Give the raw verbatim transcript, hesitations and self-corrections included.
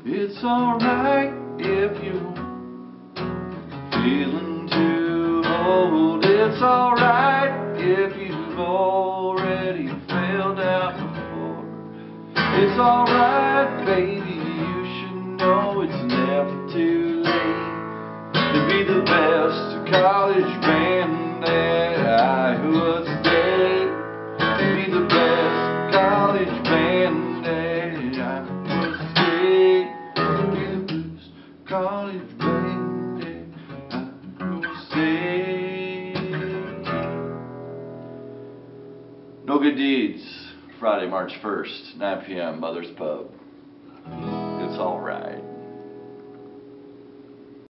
It's alright if you're feeling too old. It's alright if you've already failed out before. It's alright, baby, you should know it's never too late to be the best college band that I was today. To be the best college band that I was today. To be the best college band that I was today. No Good Deeds, Friday, March first, nine p m Mother's Pub. It's alright.